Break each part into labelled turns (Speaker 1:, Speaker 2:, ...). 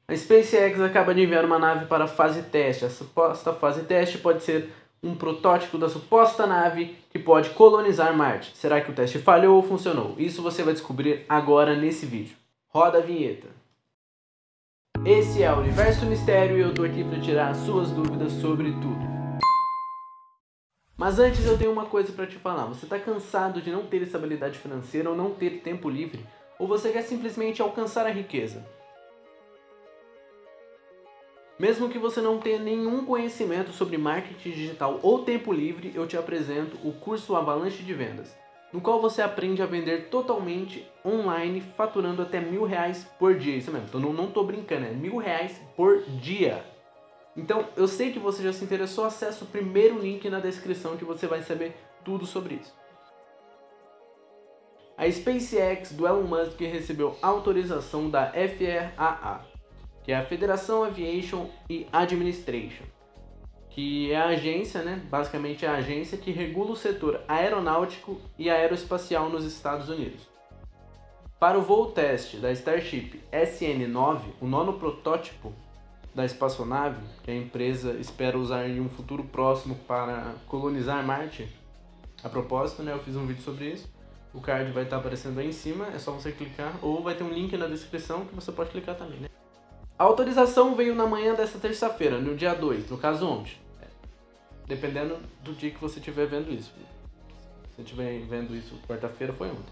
Speaker 1: A SpaceX acaba de enviar uma nave para a fase teste. A suposta fase teste pode ser um protótipo da suposta nave que pode colonizar Marte. Será que o teste falhou ou funcionou? Isso você vai descobrir agora nesse vídeo. Roda a vinheta. Esse é o Universo Mistério e eu tô aqui para tirar as suas dúvidas sobre tudo. Mas antes eu tenho uma coisa para te falar. Você está cansado de não ter estabilidade financeira ou não ter tempo livre? Ou você quer simplesmente alcançar a riqueza? Mesmo que você não tenha nenhum conhecimento sobre marketing digital ou tempo livre, eu te apresento o curso Avalanche de Vendas, no qual você aprende a vender totalmente online, faturando até R$1.000 por dia. Isso mesmo, então não tô brincando, é R$1.000 por dia. Então, eu sei que você já se interessou, acesse o primeiro link na descrição que você vai saber tudo sobre isso. A SpaceX do Elon Musk recebeu autorização da FAA, que é a Federation Aviation Administration, que é a agência, basicamente é a agência que regula o setor aeronáutico e aeroespacial nos Estados Unidos. Para o voo teste da Starship SN9, o nono protótipo da espaçonave, que a empresa espera usar em um futuro próximo para colonizar Marte. A propósito, eu fiz um vídeo sobre isso. O card vai estar aparecendo aí em cima, é só você clicar, ou vai ter um link na descrição que você pode clicar também, A autorização veio na manhã desta terça-feira, no dia 2, no caso ontem. Dependendo do dia que você estiver vendo isso. Se você estiver vendo isso quarta-feira, foi ontem.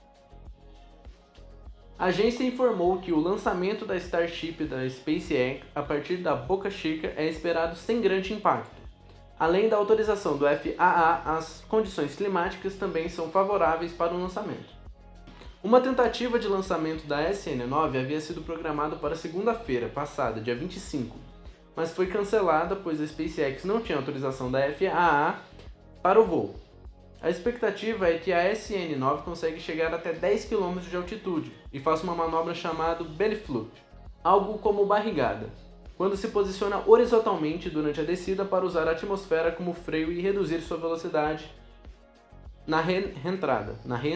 Speaker 1: A agência informou que o lançamento da Starship da SpaceX a partir da Boca Chica é esperado sem grande impacto. Além da autorização do FAA, as condições climáticas também são favoráveis para o lançamento. Uma tentativa de lançamento da SN9 havia sido programada para segunda-feira passada, dia 25, mas foi cancelada pois a SpaceX não tinha autorização da FAA para o voo. A expectativa é que a SN9 consiga chegar até 10 km de altitude e faça uma manobra chamada belly flop, algo como barrigada, quando se posiciona horizontalmente durante a descida para usar a atmosfera como freio e reduzir sua velocidade na reentrada.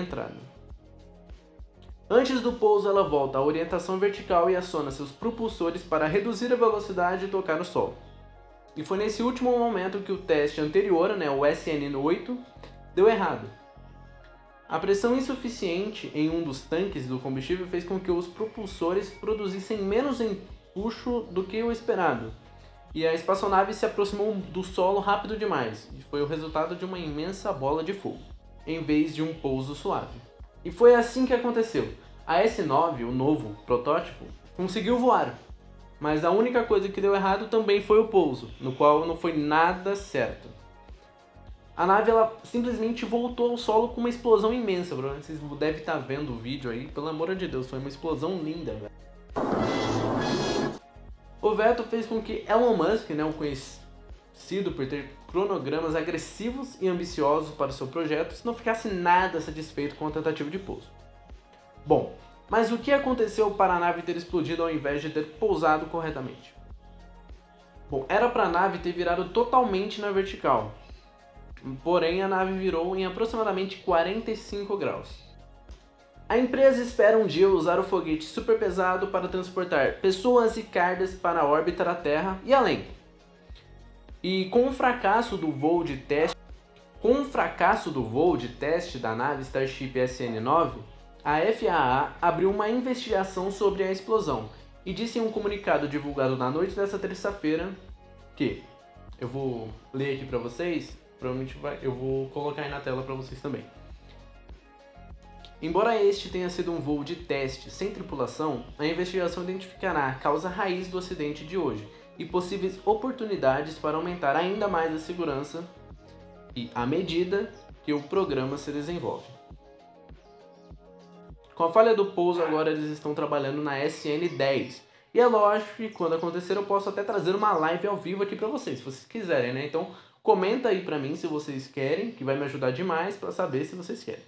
Speaker 1: Antes do pouso, ela volta à orientação vertical e aciona seus propulsores para reduzir a velocidade e tocar o solo. E foi nesse último momento que o teste anterior, o SN8, deu errado. A pressão insuficiente em um dos tanques do combustível fez com que os propulsores produzissem menos empuxo do que o esperado, e a espaçonave se aproximou do solo rápido demais, e foi o resultado de uma imensa bola de fogo, em vez de um pouso suave. E foi assim que aconteceu. A S9, o novo protótipo, conseguiu voar, mas a única coisa que deu errado também foi o pouso, no qual não foi nada certo. A nave ela simplesmente voltou ao solo com uma explosão imensa, bro. Vocês devem estar vendo o vídeo aí, pelo amor de Deus, foi uma explosão linda, velho. O veto fez com que Elon Musk, o conhecido por ter cronogramas agressivos e ambiciosos para o seu projeto, não ficasse nada satisfeito com a tentativa de pouso. Bom, mas o que aconteceu para a nave ter explodido ao invés de ter pousado corretamente? Bom, era para a nave ter virado totalmente na vertical, porém a nave virou em aproximadamente 45 graus. A empresa espera um dia usar o foguete super pesado para transportar pessoas e cargas para a órbita da Terra e além. E com o fracasso do voo de teste da nave Starship SN9, a FAA abriu uma investigação sobre a explosão e disse em um comunicado divulgado na noite dessa terça-feira que, eu vou ler aqui para vocês, eu vou colocar aí na tela para vocês também. Embora este tenha sido um voo de teste sem tripulação, a investigação identificará a causa raiz do acidente de hoje e possíveis oportunidades para aumentar ainda mais a segurança e à medida que o programa se desenvolve. Com a falha do pouso, agora eles estão trabalhando na SN10. E é lógico que quando acontecer eu posso até trazer uma live ao vivo aqui para vocês, se vocês quiserem, Então comenta aí para mim se vocês querem, que vai me ajudar demais para saber se vocês querem.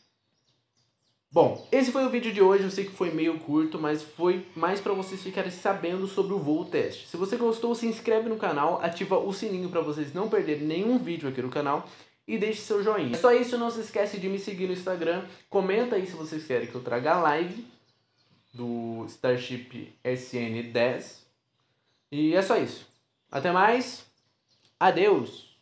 Speaker 1: Bom, esse foi o vídeo de hoje, eu sei que foi meio curto, mas foi mais para vocês ficarem sabendo sobre o voo teste. Se você gostou, se inscreve no canal, ativa o sininho para vocês não perderem nenhum vídeo aqui no canal e deixe seu joinha. É só isso, não se esquece de me seguir no Instagram, comenta aí se vocês querem que eu traga live, do Starship SN-10. E é só isso. Até mais. Adeus!